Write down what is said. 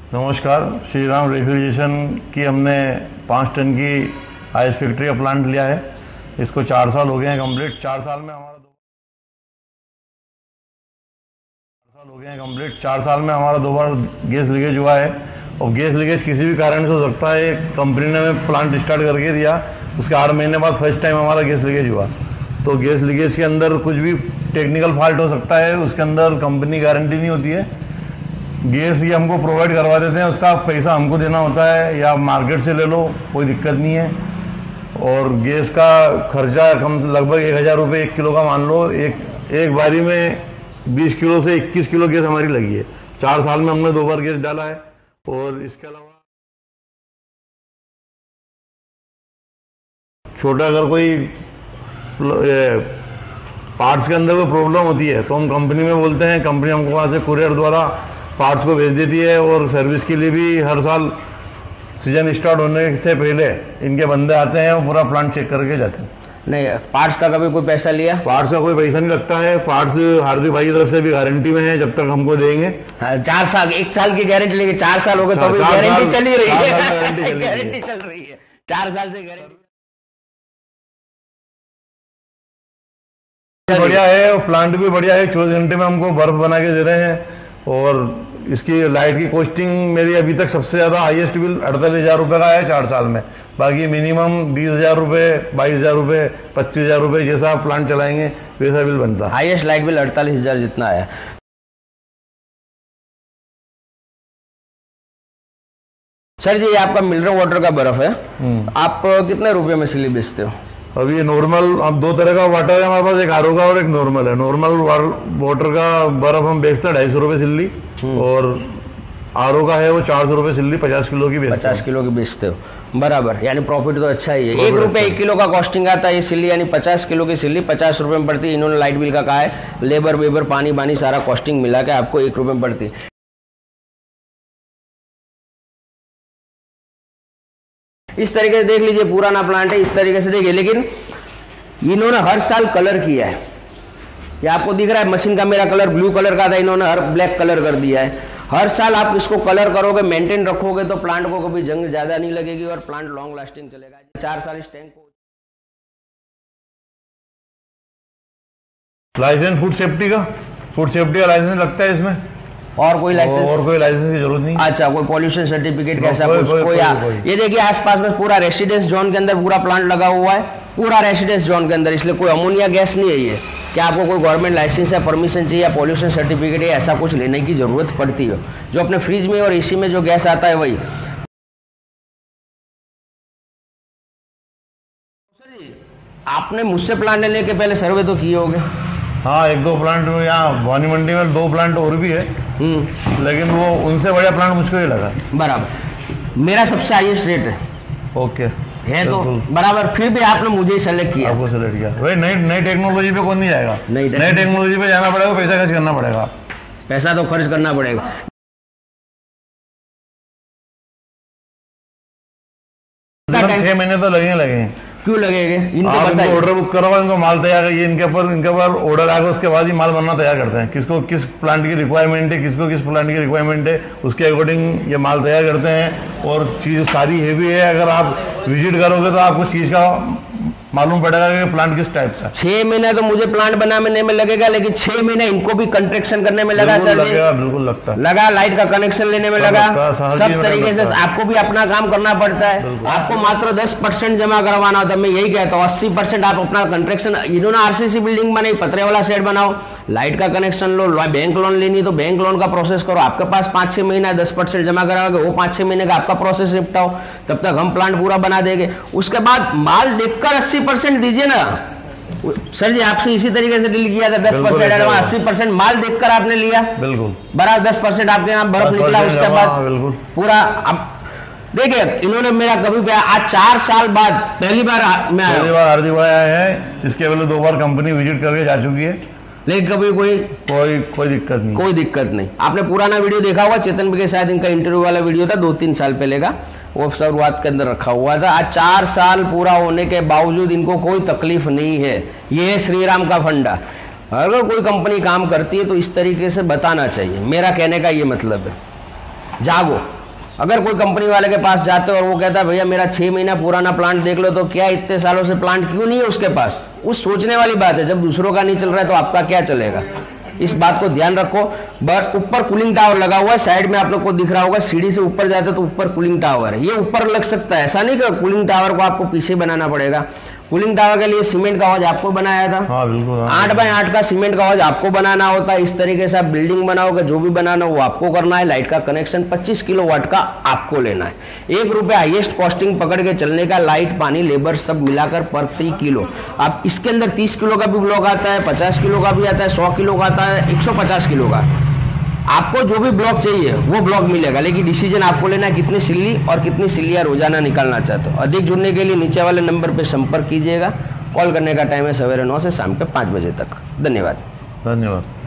नमस्कार। श्री राम रेफ्रिजरेशन की हमने 5 टन की आइस फैक्ट्री का प्लांट लिया है। इसको 4 साल हो गए हैं कंप्लीट। 4 साल में हमारा 2 बार गैस लीकेज हुआ है। और गैस लीकेज किसी भी कारण से हो सकता है। कंपनी ने हमें प्लांट स्टार्ट करके दिया, उसके 8 महीने बाद फर्स्ट टाइम हमारा गैस लीकेज हुआ। तो गैस लीकेज के अंदर कुछ भी टेक्निकल फॉल्ट हो सकता है, उसके अंदर कंपनी गारंटी नहीं होती है। गैस ये हमको प्रोवाइड करवा देते हैं, उसका पैसा हमको देना होता है, या मार्केट से ले लो, कोई दिक्कत नहीं है। और गैस का खर्चा कम लगभग 1000 रुपये 1 किलो का मान लो। एक बारी में 20 किलो से 21 किलो गैस हमारी लगी है। 4 साल में हमने 2 बार गैस डाला है। और इसके अलावा छोटा अगर कोई पार्ट्स के अंदर कोई प्रॉब्लम होती है तो हम कंपनी में बोलते हैं, कंपनी हमको वहाँ से कुरियर द्वारा पार्ट्स को भेज देती है। और सर्विस के लिए भी हर साल सीजन स्टार्ट होने से पहले इनके बंदे आते हैं और पूरा प्लांट चेक करके जाते हैं। नहीं, पार्ट्स का कभी कोई पैसा लिया? पार्ट्स का कोई पैसा नहीं लगता है। पार्ट्स हार्दिक भाई की तरफ से भी गारंटी में है, जब तक हमको देंगे। 4 साल, 1 साल की गारंटी लेके 4 साल हो गए तो भी गारंटी चल ही रही है। गारंटी चल रही है 4 साल से गारंटी बढ़िया है। और प्लांट भी बढ़िया है। 24 घंटे में हमको बर्फ बना के दे रहे हैं। और इसकी लाइट की कॉस्टिंग मेरी अभी तक सबसे ज़्यादा हाईएस्ट बिल 48,000 रुपये का है 4 साल में। बाकी मिनिमम 20,000 रुपये, 22,000 रुपये, 25,000 रुपये, जैसा आप प्लांट चलाएंगे वैसा बिल बनता है। हाईएस्ट लाइट बिल 48,000 जितना है। सर जी, आपका मिनरल वाटर का बर्फ है, आप कितने रुपए में सिल्ली बेचते हो? अभी नॉर्मल, अब 2 तरह का वाटर है हमारे पास, एक आरओ का और एक नॉर्मल है। नॉर्मल वाटर का बर्फ हम बेचते हैं 250 रुपये सिल्ली। और आरओ का है वो 400 रुपये सिल्ली, 50 किलो की बेचते हैं। 50 किलो की बेचते हो, बराबर। यानी प्रॉफिट तो अच्छा ही है। 1 रुपये 1 किलो का कॉस्टिंग आता है ये सिल्ली, यानी 50 किलो की सिल्ली 50 रुपये में पड़ती है। इन्होंने लाइट बिल का कहा है, लेबर वेबर पानी बानी सारा कॉस्टिंग मिला के आपको 1 रुपये में पड़ती है। इस तरीके से देख लीजिए, पुराना प्लांट है, इस तरीके से देखिए। लेकिन इन्होंने हर साल कलर किया है। ये आपको दिख रहा है, मशीन का मेरा कलर ब्लू कलर का था, इन्होंने हर ब्लैक कलर कर दिया है। हर साल आप इसको कलर करोगे, मेंटेन रखोगे तो प्लांट को कभी जंग ज्यादा नहीं लगेगी और प्लांट लॉन्ग लास्टिंग चलेगा। 4 साल इस टैंक को। लाइसेंस फूड सेफ्टी का लाइसेंस लगता है इसमें। और कोई लाइसेंस? और कोई लाइसेंस की जरूरत नहीं। अच्छा, कोई पॉल्यूशन सर्टिफिकेट कैसा कोई? ये देखिए आसपास में पूरा रेसिडेंस जोन के अंदर पूरा प्लांट लगा हुआ है, पूरा रेसिडेंस जोन के अंदर, इसलिए कोई अमोनिया गैस नहीं है ये। क्या आपको कोई गवर्नमेंट लाइसेंस या परमिशन चाहिए या पॉल्यूशन सर्टिफिकेट या ऐसा कुछ लेने की जरूरत पड़ती है? जो अपने फ्रिज में और एसी में जो गैस आता है वही। सर जी, आपने मुझसे प्लांट लेने के पहले सर्वे तो किए होंगे? हाँ, 1-2 प्लांट यहाँ भवानी मंडी में 2 प्लांट और भी है, लेकिन वो उनसे बड़ा प्लांट मुझको ही लगा। बराबर, मेरा सबसे हाईएस्ट रेट है। ओके है तो बराबर, फिर भी आपने मुझे ही सेलेक्ट किया। आपको सेलेक्ट किया भाई। नई टेक्नोलॉजी पे कौन नहीं जाएगा? नई टेक्नोलॉजी पे जाना पड़ेगा, पैसा खर्च करना पड़ेगा। पैसा तो खर्च करना पड़ेगा। 6 महीने तो लगेंगे। क्यों लगेंगे? आप इनको ऑर्डर बुक करो, इनको माल तैयार, ये इनके ऊपर ऑर्डर आएगा, उसके बाद ही माल बनना तैयार करते हैं। किसको किस प्लांट की रिक्वायरमेंट है, किसको किस प्लांट की रिक्वायरमेंट है, उसके अकॉर्डिंग ये माल तैयार करते हैं। और चीज़ सारी हेवी है। अगर आप विजिट करोगे तो आपको चीज़ का मालूम पड़ेगा कि प्लांट किस टाइप का। 6 महीना तो मुझे प्लांट बनाने में लगेगा, लेकिन 6 महीने इनको भी कंस्ट्रक्शन करने में लगा। सर लगेगा, बिल्कुल लगता है। लगा, लाइट का कनेक्शन लेने में लगा, सब तरीके से आपको भी अपना काम करना पड़ता है। आपको मात्र 10% जमा करवाना होता है। मैं यही कहता हूँ 80% आप अपना कंस्ट्रक्शन, इन्होंने आरसीसी बिल्डिंग बनाई, पतरे वाला शेड बनाओ, लाइट का कनेक्शन लो, बैंक लोन लेनी तो बैंक लोन का प्रोसेस करो। आपके पास 5-6 महीना 10% जमा कराओगे, वो 5-6 महीने का आपका प्रोसेस निपटाओ, तब तक हम प्लांट पूरा बना देंगे। उसके बाद माल देखकर 80% दीजिए ना। सर जी, आपसे इसी तरीके से डील किया था, 10% एडवांस, 80% माल देखकर आपने लिया। बिल्कुल बराबर 10% आपके यहाँ बर्फ निकला, उसके बाद पूरा। अब देखिए, इन्होंने मेरा कभी भी आज 4 साल बाद पहली बार हार्दिक भाई आए हैं। इसके पहले 2 बार कंपनी विजिट करके जा चुकी है, लेकिन कभी कोई दिक्कत नहीं। कोई दिक्कत नहीं। आपने पुराना वीडियो देखा हुआ, चेतन के साथ इनका इंटरव्यू वाला वीडियो था 2-3 साल पहले का, वो शुरुआत के अंदर रखा हुआ था। आज 4 साल पूरा होने के बावजूद इनको कोई तकलीफ नहीं है। ये है श्री राम का फंडा। अगर कोई कंपनी काम करती है तो इस तरीके से बताना चाहिए। मेरा कहने का ये मतलब है, जागो। अगर कोई कंपनी वाले के पास जाते हो और वो कहता है भैया मेरा 6 महीना पुराना प्लांट देख लो, तो क्या इतने सालों से प्लांट क्यों नहीं है उसके पास? उस सोचने वाली बात है। जब दूसरों का नहीं चल रहा है तो आपका क्या चलेगा? इस बात को ध्यान रखो। बट ऊपर कूलिंग टावर लगा हुआ है, साइड में आप लोग को दिख रहा होगा, सीढ़ी से ऊपर जाते तो ऊपर कूलिंग टावर है। ये ऊपर लग सकता है, ऐसा नहीं कि कूलिंग टावर को आपको पीछे बनाना पड़ेगा। कूलिंग टावर के लिए सीमेंट का हौज आपको बनाया था। हाँ, बिल्कुल। 8 बाय 8 का सीमेंट का हौज आपको बनाना होता है। इस तरीके से आप बिल्डिंग बनाओगे, जो भी बनाना हो वो आपको करना है। लाइट का कनेक्शन 25 किलोवाट का आपको लेना है। 1 रुपया हाईएस्ट कॉस्टिंग पकड़ के चलने का, लाइट पानी लेबर सब मिलाकर पर 3 किलो। आप इसके अंदर 30 किलो का भी ब्लॉक आता है, 50 किलो का भी आता है, 100 किलो का आता है, 150 किलो का। आपको जो भी ब्लॉक चाहिए वो ब्लॉक मिलेगा, लेकिन डिसीजन आपको लेना है कितनी सिल्ली और कितनी सिल्लियाँ रोजाना निकालना चाहते हो। अधिक जुड़ने के लिए नीचे वाले नंबर पर संपर्क कीजिएगा। कॉल करने का टाइम है सवेरे 9 से शाम के 5 बजे तक। धन्यवाद। धन्यवाद।